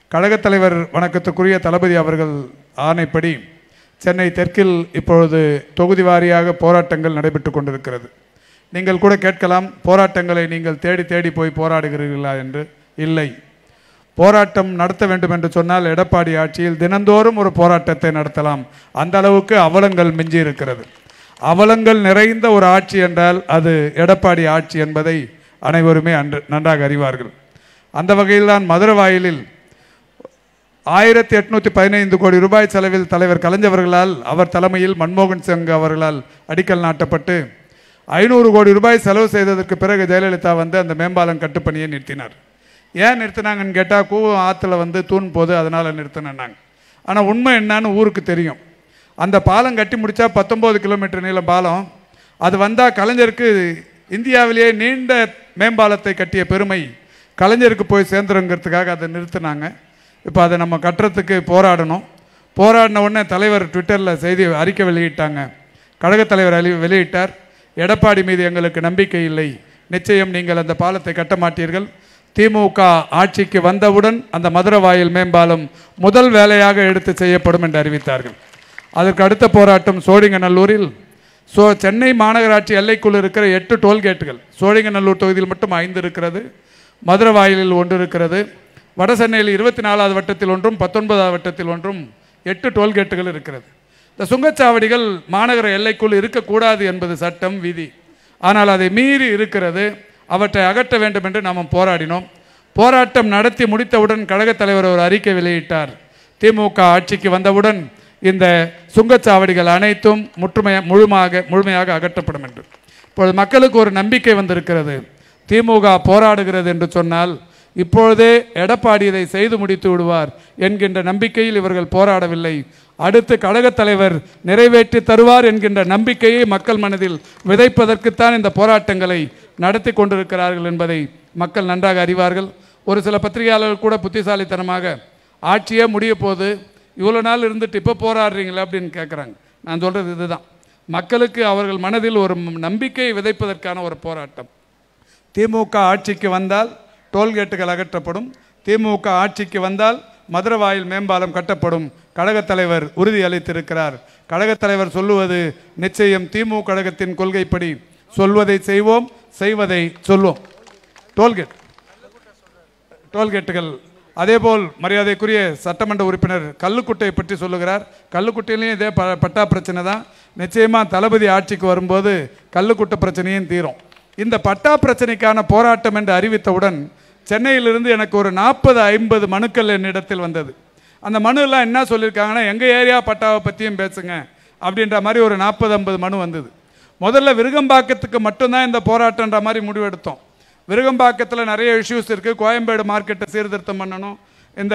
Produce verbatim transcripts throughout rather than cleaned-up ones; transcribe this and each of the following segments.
கழகத் தலைவர் வணக்கத்துக்குரிய தளபதி அவர்கள் ஆணைப்படி சென்னை தெற்கில் இப்பொழுது தொகுதி வாரியாக போராட்டங்கள் நடைபெற்று கொண்டிருக்கிறது. நீங்கள் கூட கேட்கலாம், போராட்டங்களை நீங்கள் தேடி தேடி போய் போராடுகிறீர்களா என்று. இல்லை, போராட்டம் நடத்த வேண்டும் என்று சொன்னால் எடப்பாடி ஆட்சியில் தினந்தோறும் ஒரு போராட்டத்தை நடத்தலாம். அந்த அளவுக்கு அவலங்கள் மிஞ்சி இருக்கிறது. அவலங்கள் நிறைந்த ஒரு ஆட்சி என்றால் அது எடப்பாடி ஆட்சி என்பதை அனைவருமே அன்று நன்றாக அறிவார்கள். அந்த வகையில் தான் மதுரவாயிலில் ஆயிரத்தி எட்நூற்றி பதினைந்து கோடி ரூபாய் செலவில் தலைவர் கலைஞர்களால் அவர் தலைமையில் மன்மோகன் சிங் அவர்களால் அடிக்கல் நாட்டப்பட்டு ஐநூறு கோடி ரூபாய் செலவு செய்ததற்கு பிறகு ஜெயலலிதா வந்து அந்த மேம்பாலம் கட்டுப்பணியை நிறுத்தினார். ஏன் நிறுத்தினாங்கன்னு கேட்டால் கூவம் ஆற்றுல வந்து தூண் போது அதனால் நிறுத்தினாங்க. ஆனால் உண்மை என்னான்னு ஊருக்கு தெரியும். அந்த பாலம் கட்டி முடித்தா பத்தொம்போது கிலோமீட்டர் நீளம் பாலம். அது வந்தால் கலைஞருக்கு இந்தியாவிலேயே நீண்ட மேம்பாலத்தை கட்டிய பெருமை கலைஞருக்கு போய் சேர்ந்துருங்கிறதுக்காக அதை நிறுத்தினாங்க. இப்போ அதை நம்ம கட்டுறதுக்கு போராடணும். போராடின உடனே தலைவர் ட்விட்டரில் செய்தி அறிக்கை வெளியிட்டாங்க. கழகத் தலைவர் அழி வெளியிட்டார், எடப்பாடி மீது எங்களுக்கு நம்பிக்கை இல்லை, நிச்சயம் நீங்கள் அந்த பாலத்தை கட்ட மாட்டீர்கள். திமுக ஆட்சிக்கு வந்தவுடன் அந்த மதுரவாயில் மேம்பாலம் முதல் வேலையாக எடுத்து செய்யப்படும் என்று அறிவித்தார்கள். அதற்கு அடுத்த போராட்டம் சோழிங்கநல்லூரில். ஸோ சென்னை மாநகராட்சி எல்லைக்குள் இருக்கிற எட்டு டோல்கேட்டுகள், சோழிங்கநல்லூர் தொகுதியில் மட்டும் ஐந்து இருக்கிறது, மதுரவாயிலில் ஒன்று இருக்கிறது, வட சென்னையில் இருபத்தி நாலாவது வட்டத்தில் ஒன்றும் பத்தொன்பதாவது வட்டத்தில் ஒன்றும் எட்டு டோல்கேட்டுகள் இருக்கிறது. இந்த சுங்கச்சாவடிகள் மாநகர எல்லைக்குள் இருக்கக்கூடாது என்பது சட்டம் விதி. ஆனால் அதை மீறி இருக்கிறது. அவற்றை அகற்ற வேண்டும் என்று நாம் போராடினோம். போராட்டம் நடத்தி முடித்தவுடன் கழகத் தலைவர் ஒரு அறிக்கை வெளியிட்டார். திமுக ஆட்சிக்கு வந்தவுடன் இந்த சுங்கச்சாவடிகள் அனைத்தும் முற்றுமையாக முழுமையாக முழுமையாக அகற்றப்படும் என்று. இப்பொழுது மக்களுக்கு ஒரு நம்பிக்கை வந்திருக்கிறது. திமுக போராடுகிறது என்று சொன்னால் இப்பொழுதே எடப்பாடி இதை செய்து முடித்து விடுவார் என்கின்ற நம்பிக்கையில் இவர்கள் போராடவில்லை. அடுத்து கழகத் தலைவர் நிறைவேற்றி தருவார் என்கின்ற நம்பிக்கையை மக்கள் மனதில் விதைப்பதற்குத்தான் இந்த போராட்டங்களை நடத்தி கொண்டிருக்கிறார்கள் என்பதை மக்கள் நன்றாக அறிவார்கள். ஒரு சில பத்திரிகையாளர்கள் கூட புத்திசாலித்தனமாக ஆட்சியே முடிய போது இவ்வளோ நாள் இருந்துட்டு இப்போ போராடுறீங்களா அப்படின்னு கேட்குறாங்க. நான் சொல்கிறது இதுதான், மக்களுக்கு அவர்கள் மனதில் ஒரு நம்பிக்கையை விதைப்பதற்கான ஒரு போராட்டம். திமுக ஆட்சிக்கு வந்தால் டோல்கேட்டுகள் அகற்றப்படும், திமுக ஆட்சிக்கு வந்தால் மதுரவாயில் மேம்பாலம் கட்டப்படும். கழகத் தலைவர் உறுதி அளித்திருக்கிறார். கழகத் தலைவர் சொல்லுவது நிச்சயம் திமுக கழகத்தின் கொள்கைப்படி சொல்வதை செய்வோம், செய்வதை சொல்வோம். டோல்கேட் டோல்கேட்டுகள் அதேபோல் மரியாதைக்குரிய சட்டமன்ற உறுப்பினர் கல்லுக்குட்டையை பற்றி சொல்லுகிறார். கல்லுக்குட்டையிலையும் இதே ப பட்டா பிரச்சனை தான். நிச்சயமாக தளபதி ஆட்சிக்கு வரும்போது கல்லுக்குட்டை பிரச்சனையும் தீரும். இந்த பட்டா பிரச்சனைக்கான போராட்டம் என்று அறிவித்தவுடன் சென்னையிலிருந்து எனக்கு ஒரு நாற்பது ஐம்பது மனுக்கள் என்னிடத்தில் வந்தது. அந்த மனுலாம் என்ன சொல்லியிருக்காங்கன்னா, எங்கள் ஏரியா பட்டாவை பற்றியும் பேசுங்க அப்படின்ற மாதிரி ஒரு நாற்பது ஐம்பது மனு வந்தது. முதல்ல விருகம்பாக்கத்துக்கு மட்டும்தான் இந்த போராட்டன்ற மாதிரி முடிவெடுத்தோம். விருகம்பாக்கத்தில் நிறைய இஷ்யூஸ் இருக்குது. கோயம்பேடு மார்க்கெட்டை சீர்திருத்தம் பண்ணணும், இந்த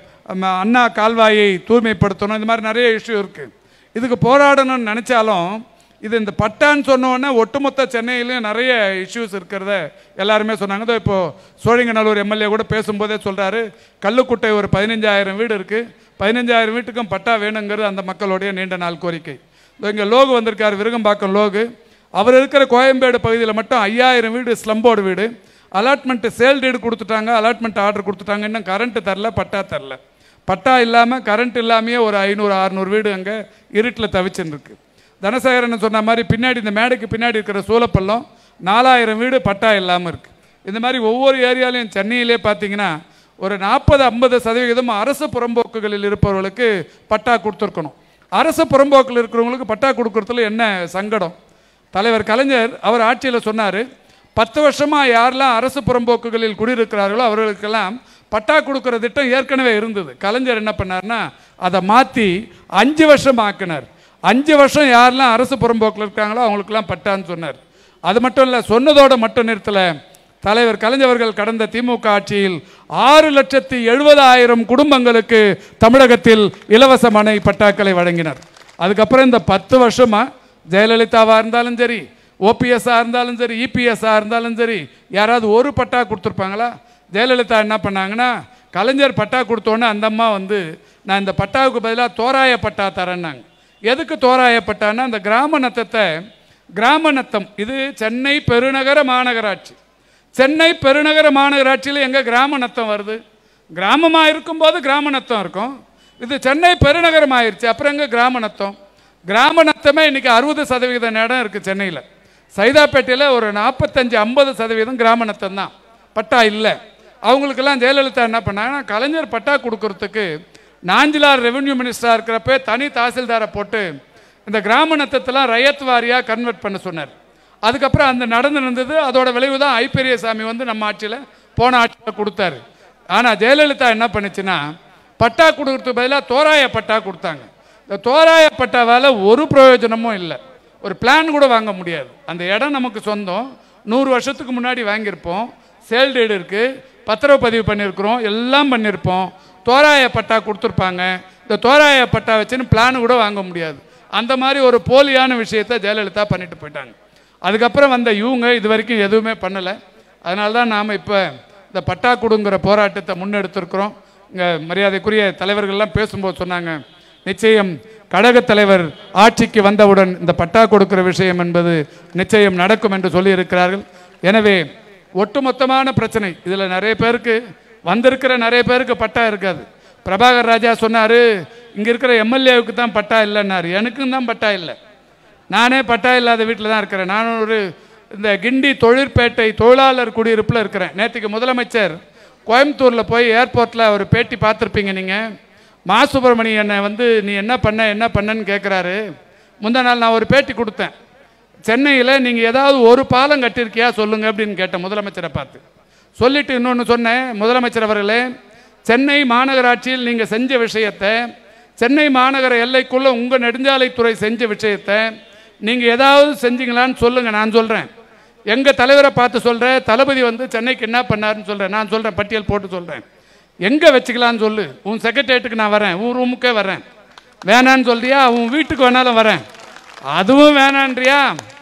அண்ணா கால்வாயை தூய்மைப்படுத்தணும், இந்த மாதிரி நிறைய இஷ்யூ இருக்குது. இதுக்கு போராடணும்னு நினச்சாலும் இது இந்த பட்டான்னு சொன்னோன்னே ஒட்டுமொத்த சென்னையிலையும் நிறைய இஷ்யூஸ் இருக்கிறத எல்லாருமே சொன்னாங்க. இதோ இப்போது சோழிங்கநல்லூர் எம்எல்ஏ கூட பேசும்போதே சொல்கிறாரு, கல்லுக்குட்டை ஒரு பதினஞ்சாயிரம் வீடு இருக்குது, பதினஞ்சாயிரம் வீட்டுக்கும் பட்டா வேணுங்கிறது அந்த மக்களுடைய நீண்ட நாள் கோரிக்கை. இங்கே லோகு வந்திருக்கார், விருகம்பாக்கம் லோகு. அவர் இருக்கிற கோயம்பேடு பகுதியில் மட்டும் ஐயாயிரம் வீடு ஸ்லம்போர்டு வீடு. அலாட்மெண்ட்டு சேல் டீடு கொடுத்துட்டாங்க, அலாட்மெண்ட் ஆர்டர் கொடுத்துட்டாங்க, இன்னும் கரண்ட்டு தரல, பட்டா தரல. பட்டா இல்லாமல் கரண்ட் இல்லாமையே ஒரு ஐநூறு அறுநூறு வீடு அங்கே இருட்டில் தவிச்சுன்னு இருக்கு. தனசேகரன் சொன்ன மாதிரி பின்னாடி இந்த மேடைக்கு பின்னாடி இருக்கிற சூலப்பள்ளம் நாலாயிரம் வீடு பட்டா இல்லாமல் இருக்குது. இந்த மாதிரி ஒவ்வொரு ஏரியாலையும் சென்னையிலே பார்த்தீங்கன்னா ஒரு நாற்பது ஐம்பது சதவீதம் அரசு புறம்போக்குகளில் இருப்பவர்களுக்கு பட்டா கொடுத்துருக்கணும். அரசு புறம்போக்கில் இருக்கிறவங்களுக்கு பட்டா கொடுக்குறதுல என்ன சங்கடம்? தலைவர் கலைஞர் அவர் ஆட்சியில் சொன்னார், பத்து வருஷமாக யாரெல்லாம் அரசு புறம்போக்குகளில் குடியிருக்கிறார்களோ அவர்களுக்கெல்லாம் பட்டா கொடுக்குற திட்டம் ஏற்கனவே இருந்தது. கலைஞர் என்ன பண்ணார்னா அதை மாற்றி அஞ்சு வருஷம் ஆக்கினார். அஞ்சு வருஷம் யாரெல்லாம் அரசு புறம்போக்கில் இருக்காங்களோ அவங்களுக்கெல்லாம் பட்டான்னு சொன்னார். அது மட்டும் இல்லை, சொன்னதோடு மட்டும் நிறுத்தலை. தலைவர் கலைஞர்கள் கடந்த திமுக ஆட்சியில் ஆறு லட்சத்தி எழுபதாயிரம் குடும்பங்களுக்கு தமிழகத்தில் இலவச மனை பட்டாக்களை வழங்கினார். அதுக்கப்புறம் இந்த பத்து வருஷமாக ஜெயலலிதாவாக இருந்தாலும் சரி, ஓபிஎஸ்ஸாக இருந்தாலும் சரி, இபிஎஸ்ஸாக இருந்தாலும் சரி, யாராவது ஒரு பட்டா கொடுத்துருப்பாங்களா? ஜெயலலிதா என்ன பண்ணாங்கன்னா, கலைஞர் பட்டா கொடுத்தோன்னே அந்த அம்மா வந்து நான் இந்த பட்டாவுக்கு பதிலாக தோராய பட்டா தரேன்னாங்க. எதுக்கு தோராய பட்டான்னா, அந்த கிராம நத்தத்தை கிராம நத்தம் இது சென்னை பெருநகர மாநகராட்சி. சென்னை பெருநகர மாநகராட்சியில் எங்கே கிராம நத்தம் வருது? கிராமமாக இருக்கும்போது கிராம நத்தம் இருக்கும். இது சென்னை பெருநகரம் ஆயிடுச்சு, அப்புறம் எங்கே கிராம நத்தம்? கிராம நத்தமே இன்றைக்கி அறுபது சதவீதம் இடம் இருக்குது சென்னையில். சைதாப்பேட்டையில் ஒரு நாற்பத்தஞ்சு ஐம்பது சதவீதம் கிராம நத்தம் தான், பட்டா இல்லை. அவங்களுக்கெல்லாம் ஜெயலலிதா என்ன பண்ணாங்கன்னா, கலைஞர் பட்டா கொடுக்கறதுக்கு நாஞ்சிலார் ரெவென்யூ மினிஸ்டராக இருக்கிறப்ப தனி தாசில்தாரை போட்டு இந்த கிராம நத்தத்தெல்லாம் ரயத் வாரியாக கன்வெர்ட் பண்ண சொன்னார். அதுக்கப்புறம் அந்த நடந்து இருந்தது. அதோட விளைவு தான் ஐ பெரியசாமி வந்து நம்ம ஆட்சியில் போன ஆட்சியில் கொடுத்தாரு. ஆனால் ஜெயலலிதா என்ன பண்ணுச்சுன்னா, பட்டா கொடுக்கறதுக்கு பதிலாக தோராய பட்டா கொடுத்தாங்க. இந்த தோராய பட்டாவால் ஒரு பிரயோஜனமும் இல்லை. ஒரு பிளான் கூட வாங்க முடியாது. அந்த இடம் நமக்கு சொந்தம், நூறு வருஷத்துக்கு முன்னாடி வாங்கியிருப்போம், சேல் டீடு இருக்குது, பத்திரப்பதிவு பண்ணியிருக்கிறோம், எல்லாம் பண்ணியிருப்போம். தோராய பட்டா கொடுத்துருப்பாங்க. இந்த தோராய பட்டா வச்சுன்னு பிளான் கூட வாங்க முடியாது. அந்த மாதிரி ஒரு போலியான விஷயத்தை ஜெயலலிதா பண்ணிட்டு போயிட்டாங்க. அதுக்கப்புறம் வந்த இவங்க இது வரைக்கும் எதுவுமே பண்ணலை. அதனால தான் நாம் இப்போ இந்த பட்டா கொடுங்கிற போராட்டத்தை முன்னெடுத்திருக்கிறோம். இங்கே மரியாதைக்குரிய தலைவர்கள்லாம் பேசும்போது சொன்னாங்க, நிச்சயம் கழகத் தலைவர் ஆட்சிக்கு வந்தவுடன் இந்த பட்டா கொடுக்கிற விஷயம் என்பது நிச்சயம் நடக்கும் என்று சொல்லியிருக்கிறார்கள். எனவே ஒட்டுமொத்தமான பிரச்சனை இதில் நிறைய பேருக்கு வந்திருக்கிற நிறைய பேருக்கு பட்டா இருக்காது. பிரபாகர் ராஜா சொன்னார், இங்கே இருக்கிற எம்எல்ஏவுக்கு தான் பட்டா இல்லைன்னாரு. எனக்கும் தான் பட்டா இல்லை. நானே பட்டா இல்லாத வீட்டில் தான் இருக்கிறேன். நான் ஒரு இந்த கிண்டி தொழிற்பேட்டை தொழிலாளர் குடியிருப்பில் இருக்கிறேன். நேற்றுக்கு முதலமைச்சர் கோயம்புத்தூரில் போய் ஏர்போர்ட்டில் ஒரு பேட்டி பார்த்துருப்பீங்க நீங்கள். மா சுப்பிரமணியம் என்னை வந்து நீ என்ன பண்ண என்ன பண்ணன்னு கேட்குறாரு. முந்தா நாள் நான் ஒரு பேட்டி கொடுத்தேன். சென்னையில் நீங்கள் ஏதாவது ஒரு பாலம் கட்டியிருக்கியா சொல்லுங்கள் அப்படின்னு கேட்டேன் முதலமைச்சரை பார்த்து. சொல்லிவிட்டு இன்னொன்று சொன்னேன், முதலமைச்சர் அவர்களே, சென்னை மாநகராட்சியில் நீங்கள் செஞ்ச விஷயத்தை, சென்னை மாநகர எல்லைக்குள்ளே உங்கள் நெடுஞ்சாலைத்துறை செஞ்ச விஷயத்தை நீங்கள் ஏதாவது செஞ்சீங்களான்னு சொல்லுங்கள், நான் சொல்கிறேன். எங்கள் தலைவரை பார்த்து சொல்கிறேன், தளபதி வந்து சென்னைக்கு என்ன பண்ணாருன்னு சொல்கிறேன், நான் சொல்கிறேன், பட்டியல் போட்டு சொல்கிறேன். எங்கே வச்சுக்கலான்னு சொல்லு, உன் செக்ரட்டேரியட்டுக்கு நான் வரேன், உன் ரூமுக்கே வரேன். வேணான்னு சொல்றியா, உன் வீட்டுக்கு வேணாலும் வரேன். அதுவும் வேணான்றியா,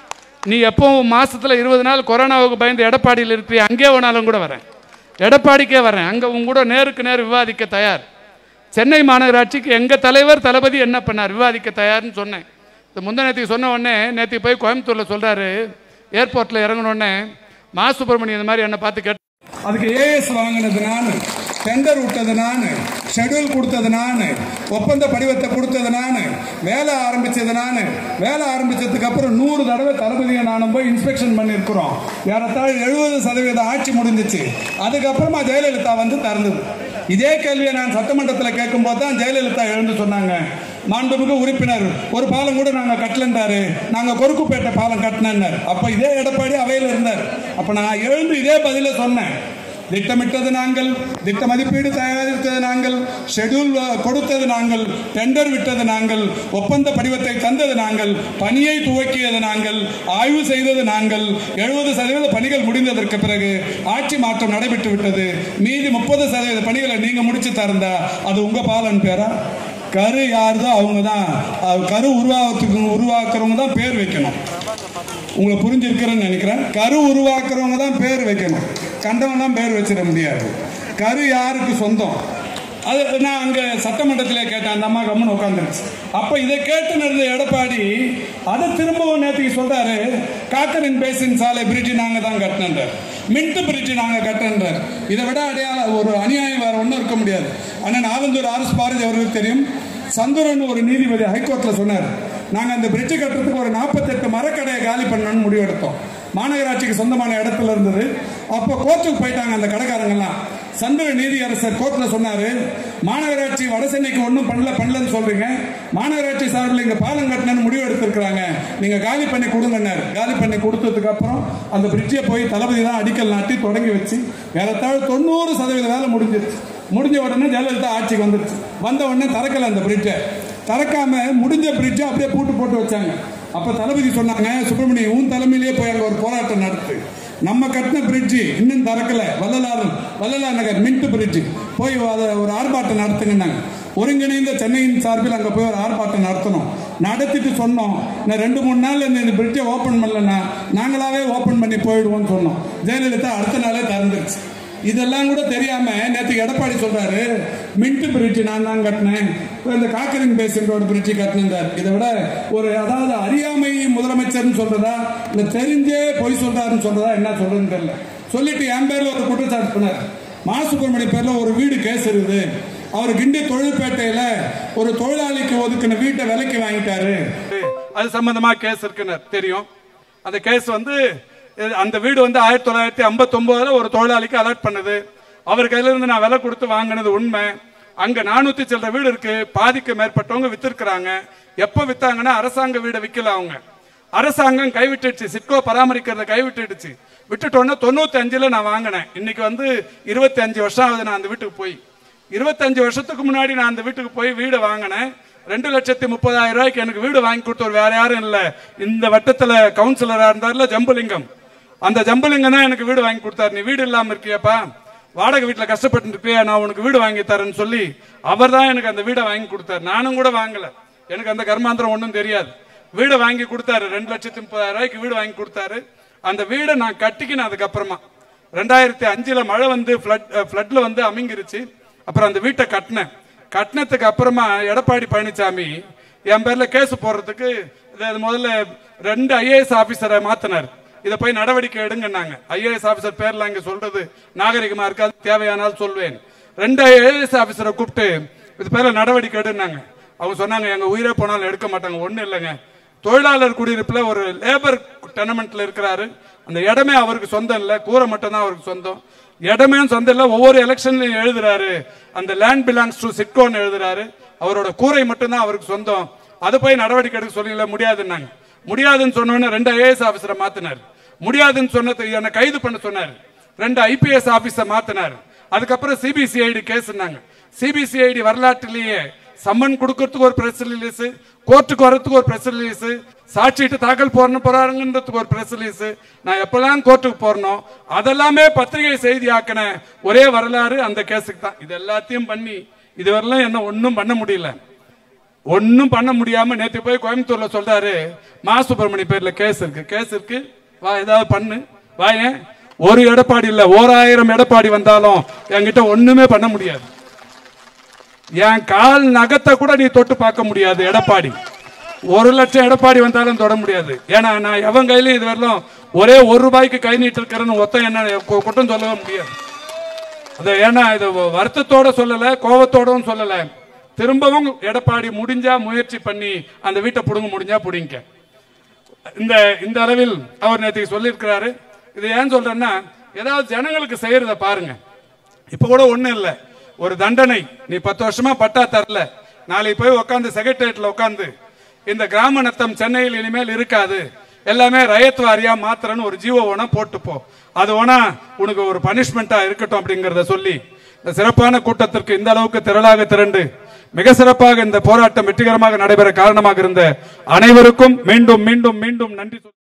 நீ எப்போவும் மாதத்தில் இருபது நாள் கொரோனாவுக்கு பயந்து எடப்பாடியில் இருக்கிறியா, அங்கே வேணாலும் கூட வரேன், எடப்பாடிக்கே வரேன், அங்கே உங்க கூட நேருக்கு நேர் விவாதிக்க தயார். சென்னை மாநகராட்சிக்கு எங்கள் தலைவர் தளபதி என்ன பண்ணார் விவாதிக்க தயார்னு சொன்னேன். இந்த முந்த நேற்றுக்கு சொன்ன உடனே நேற்றுக்கு போய் கோயம்புத்தூரில் சொல்கிறாரு, ஏர்போர்ட்டில் இறங்கினோடனே மா சுப்பிரமணியம் இந்த மாதிரி என்னை பார்த்து கேட்டு, அதுக்கு ஏஎஸ் வாங்கினது நான், டெண்டர் விட்டது நான், ஷெட்யூல் கொடுத்தது நான், ஒப்பந்த படிவத்தை கொடுத்தது நான், வேலை ஆரம்பிச்சது நான். வேலை ஆரம்பிச்சதுக்கு அப்புறம் நூறு தடவை தளபதியை நானும் போய் இன்ஸ்பெக்ஷன் பண்ணியிருக்கிறோம். ஏறத்தாழ எழுபது சதவீதம் ஆட்சி முடிஞ்சிச்சு. அதுக்கப்புறமா ஜெயலலிதா வந்து திறந்தது. இதே கேள்வியை நான் சட்டமன்றத்தில் கேட்கும்போது தான் ஜெயலலிதா எழுந்து சொன்னாங்க, மாண்புமிகு உறுப்பினர் ஒரு பாலம் கூட நாங்கள் கட்டலன்றாரு, நாங்கள் கொருக்குப்பேட்டை பாலம் கட்டினார். அப்போ இதே எடப்பாடி அவையில் இருந்தார். அப்போ நான் எழுந்து இதே பதில சொன்னேன், திட்டமிட்டது நாங்கள், திட்ட மதிப்பீடு தயாரித்தது நாங்கள், ஷெட்யூல் கொடுத்தது நாங்கள், டெண்டர் விட்டது நாங்கள், ஒப்பந்த படிவத்தை தந்தது நாங்கள், பணியை துவக்கியது நாங்கள், ஆய்வு செய்தது நாங்கள். எழுபது சதவீத பணிகள் முடிந்ததற்கு பிறகு ஆட்சி மாற்றம் நடைபெற்று விட்டது. மீதி முப்பது சதவீத பணிகளை நீங்க முடிச்சு தந்தா அது உங்க பாலன் பேரா? கரு யாருதோ அவங்க தான் கரு உருவாக்கத்துக்கு உருவாக்குறவங்க தான் பேர் வைக்கணும். உங்களை புரிஞ்சிருக்கிறேன்னு நினைக்கிறேன். கரு உருவாக்குறவங்க தான் பேர் வைக்கணும், கண்டவங்களாம் பேர் வச்சிட முடியாது. கரு யாருக்கு சொந்தம்? அது நான் அங்கே சட்டமன்றத்திலே கேட்டேன், அந்த அம்மா கம்முன்னு உட்காந்துருச்சு. அப்போ இதை கேட்டு நடந்த எடப்பாடி அதை திரும்பவும் நேற்றுக்கு சொல்றாரு, காக்கரின் பேசின் சாலை பிரிட்ஜ் நாங்கள் தான் கட்டினார், மின்ட் பிரிட்ஜ் நாங்கள் கட்டினார். இதை விட அடையாள ஒரு அநியாயம் வேற ஒன்றும் இருக்க முடியாது. ஆனால் நாவந்தூர் ஆர்எஸ் பாரதி அவர்களுக்கு தெரியும், சந்துரன் ஒரு நீதிபதி ஹைகோர்ட்டில் சொன்னார், நாங்கள் அந்த பிரிட்ஜ் கட்டுறதுக்கு ஒரு நாற்பத்தெட்டு மரக்கடையை காலி பண்ணணும்னு முடிவெடுத்தோம். மாநகராட்சிக்கு சொந்தமான இடத்துல இருந்தது. அப்போ கோர்ட்டுக்கு போயிட்டாங்க அந்த கடைக்காரங்கெல்லாம். சந்திர நீதியரசர் கோர்ட்ல சொன்னாரு, மாநகராட்சி வட சென்னைக்கு ஒன்றும் பண்ணல பண்ணலன்னு சொல்றீங்க, மாநகராட்சி சார்பில் இங்க பாலம் கட்டணும்னு முடிவு எடுத்திருக்கிறாங்க, நீங்க காலி பண்ணி கொடுங்கன்னாரு. காலி பண்ணி கொடுத்ததுக்கு அப்புறம் அந்த பிரிட்ஜை போய் தளபதி தான் அடிக்கல் நாட்டி தொடங்கி வச்சு ஏறத்தாழ தொண்ணூறு சதவீத வேலை முடிஞ்சிருச்சு. முடிஞ்ச உடனே ஜெயலலிதா ஆட்சிக்கு வந்துருச்சு. வந்த உடனே திறக்கல அந்த பிரிட்ஜை. திறக்காம முடிஞ்ச பிரிட்ஜை அப்படியே பூட்டு போட்டு வச்சாங்க. அப்ப தளபதி சொன்னாங்க, சுப்பிரமணியம் உன் தலைமையிலேயே போய் அங்க ஒரு போராட்டம் நடத்து, நம்ம கட்டின பிரிட்ஜ் இன்னும் திறக்கல, வள்ளலார் வள்ளலார் நகர் மின்ட் பிரிட்ஜ் போய் அதை ஒரு ஆர்ப்பாட்டம் நடத்துங்கன்னாங்க. ஒருங்கிணைந்த சென்னையின் சார்பில் அங்கே போய் ஒரு ஆர்ப்பாட்டம் நடத்தணும். நடத்திட்டு சொன்னோம், நான் ரெண்டு மூணு நாள் இந்த பிரிட்ஜை ஓப்பன் பண்ணலன்னா நாங்களாவே ஓப்பன் பண்ணி போயிடுவோம்னு சொன்னோம். ஜெயலலிதா அடுத்த நாளே திறந்துருச்சு. இதெல்லாம் கூட தெரியாம நேற்று எடப்பாடி சொல்றாரு, மின்ட் பிரிட்ஜ் நான் தான் கட்டினேன், இந்த காக்கரின் பேசின் ரோடு பிரிட்ஜ் கட்டினார். இதை விட ஒரு அதாவது அறியாமை முதலமைச்சர்னு சொல்றதா இல்ல தெரிஞ்சே பொய் சொல்றாருன்னு சொல்றதா என்ன சொல்றதுன்னு தெரியல. சொல்லிட்டு என் பேர்ல ஒரு குற்றச்சாட்டு பண்ணார். மா சுப்பிரமணியம் பேர்ல ஒரு வீடு கேஸ் இருக்குது. அவர் கிண்டி தொழில்பேட்டையில ஒரு தொழிலாளிக்கு ஒதுக்கின வீட்டை விலைக்கு வாங்கிட்டாரு. அது சம்பந்தமா கேஸ் இருக்குன்னு தெரியும். அந்த கேஸ் வந்து அந்த வீடு வந்து ஆயிரத்தி தொள்ளாயிரத்தி ஐம்பத்தி ஒன்பதுல ஒரு தொழிலாளிக்கு அலாட் பண்ணுது. அவர் கையில இருந்து நான் விலை கொடுத்து வாங்கினது உண்மை. அங்க நானூத்தி சில்லற வீடு இருக்கு. பாதிக்கு மேற்பட்டவங்க வித்திருக்கிறாங்க. எப்ப வித்தாங்கன்னா அரசாங்க வீடை விக்கல. அவங்க அரசாங்கம் கைவிட்டுடுச்சு. சிட்கோ பராமரிக்கிறத கைவிட்டுடுச்சு. விட்டுட்டோன்னா தொண்ணூத்தி அஞ்சுல நான் வாங்கினேன். இன்னைக்கு வந்து இருபத்தி அஞ்சு வருஷம் ஆகுது நான் அந்த வீட்டுக்கு போய். இருபத்தஞ்சு வருஷத்துக்கு முன்னாடி நான் அந்த வீட்டுக்கு போய் வீடு வாங்கினேன். ரெண்டு லட்சத்தி முப்பதாயிரம் ரூபாய்க்கு எனக்கு வீடு வாங்கி கொடுத்தவர் வேற யாரும் இல்ல, இந்த வட்டத்துல கவுன்சிலரா இருந்தார்ல ஜம்புலிங்கம். அந்த ஜம்புலிங்கம் தான் எனக்கு வீடு வாங்கி கொடுத்தாரு. நீ வீடு இல்லாம இருக்கியாப்பா, வாடகை வீட்டுல கஷ்டப்பட்டு இருக்கியா, நான் உனக்கு வீடு வாங்கி தரேன்னு சொல்லி அவர் தான் எனக்கு அந்த வீடை வாங்கி கொடுத்தாரு. நானும் கூட வாங்கல, எனக்கு அந்த கர்மாந்திரம் ஒன்றும் தெரியாது. வீடை வாங்கி கொடுத்தாரு. ரெண்டு லட்சத்தி முப்பதாயிரம் ரூபாய்க்கு வீடு வாங்கி கொடுத்தாரு. அந்த வீடை நான் கட்டிக்கினேன். அதுக்கப்புறமா ரெண்டாயிரத்தி அஞ்சுல மழை வந்து பிளட்ல வந்து அமிங்கிருச்சு. அப்புறம் அந்த வீட்டை கட்டினேன். கட்டினத்துக்கு அப்புறமா எடப்பாடி பழனிசாமி என் பேர்ல கேஸ் போடுறதுக்கு முதல்ல ரெண்டு ஐஏஎஸ் ஆபீசரை மாத்தினார். இதை போய் நடவடிக்கை எடுங்கன்னாங்க. ஐஏஎஸ் ஆபீசர் பேர்ல அங்க சொல்றது நாகரிகமா இருக்காது, தேவையானால் சொல்வேன். ரெண்டு ஐஏஎஸ் ஆபீசரை கூப்பிட்டு இது பேர்ல நடவடிக்கை எடுனாங்க. அவங்க சொன்னாங்க எங்க உயிரே போனாலும் எடுக்க மாட்டாங்க. ஒண்ணு இல்லைங்க, தொழிலாளர் குடியிருப்புல ஒரு லேபர் டெனமெண்ட்ல இருக்கிறாரு. அந்த இடமே அவருக்கு சொந்தம் இல்லை, கூரை மட்டும் தான் அவருக்கு சொந்தம். இடமே சொந்தம் இல்லை. ஒவ்வொரு எலெக்ஷன்லயும் எழுதுறாரு அந்த லேண்ட் பிலாங்ஸ் டு சிட்கோன்னு எழுதுறாரு. அவரோட கூரை மட்டும் தான் அவருக்கு சொந்தம். அது போய் நடவடிக்கை எடுக்க சொல்லல, முடியாதுன்னாங்க. முடியாதுன்னு சொன்னோன்னு ரெண்டு ஐஏஎஸ் ஆபீசரை மாத்தினார். முடியாதுன்னு சொன்னது என்ன கைது பண்ண சொன்னார். ரெண்டு ஐபிஎஸ் ஆபீஸை மாத்தினார். அதுக்கப்புறம் சிபிசிஐடி கேஸ்னாங்க. சிபிசிஐடி வரலாற்றிலேயே சம்மன் கொடுக்கறதுக்கு ஒரு பிரஸ் ரிலீஸ், கோர்ட்டுக்கு வரதுக்கு ஒரு பிரஸ் ரிலீஸ், சாட்சிட்டு தாக்கல் போறணும் போறாருன்றதுக்கு ஒரு பிரஸ் ரிலீஸ். நான் எப்பெல்லாம் கோர்ட்டுக்கு போறனோ அதெல்லாமே பத்திரிகை செய்தி ஆக்கின ஒரே வரலாறு அந்த கேஸுக்கு தான். இது எல்லாத்தையும் பண்ணி இதுவரையிலும் என்ன ஒன்னும் பண்ண முடியல. ஒன்னும் பண்ண முடியாம நேற்று போய் கோயம்புத்தூர்ல சொல்றாரு மா சுப்பிரமணியம் பேர்ல கேஸ் இருக்கு, கேஸ் இருக்கு, வா ஏதாவது பண்ணு வாயேன். ஒரு எடப்பாடி இல்ல, ஓராயிரம் எடப்பாடி வந்தாலும் என்கிட்ட ஒண்ணுமே பண்ண முடியாது. என் கால் நகத்தை கூட நீ தொட்டு பார்க்க முடியாது எடப்பாடி. ஒரு லட்சம் எடப்பாடி வந்தாலும் தொட முடியாது. ஏன்னா நான் எவன் கையிலும் இது வரலாம் ஒரே ஒரு ரூபாய்க்கு கை நீட்டு இருக்கிறேன்னு ஒத்த என்ன குற்றம் சொல்லவே முடியாது. அது ஏன்னா இது வருத்தத்தோட சொல்லல, கோபத்தோடவும் சொல்லல. திரும்பவும் எடப்பாடி முடிஞ்சா முயற்சி பண்ணி அந்த வீட்டை புடுங்க முடிஞ்சா புடிங்க. இந்த இந்த அளவில் அவர் நேற்று சொல்லியிருக்கிறாரு. இது ஏன் சொல்றேன்னா ஏதாவது ஜனங்களுக்கு செய்யறத பாருங்க. இப்ப கூட ஒண்ணும் இல்லை, ஒரு தண்டனை நீ பத்து வருஷமா பட்டா தரல, நாளைக்கு போய் உட்காந்து செக்ரட்டரியேட்ல உட்காந்து இந்த கிராம நத்தம் சென்னையில் இனிமேல் இருக்காது, எல்லாமே ரயத் வாரியா மாத்திரன்னு ஒரு ஜீவோ வேணா போட்டுப்போ, அது வேணா உனக்கு ஒரு பனிஷ்மெண்டா இருக்கட்டும் அப்படிங்கறத சொல்லி இந்த சிறப்பான கூட்டத்திற்கு இந்த அளவுக்கு திரளாக திரண்டு மிக சிறப்பாக இந்த போராட்டம் வெற்றிகரமாக நடைபெற காரணமாக இருந்த அனைவருக்கும் மீண்டும் மீண்டும் மீண்டும் நன்றி.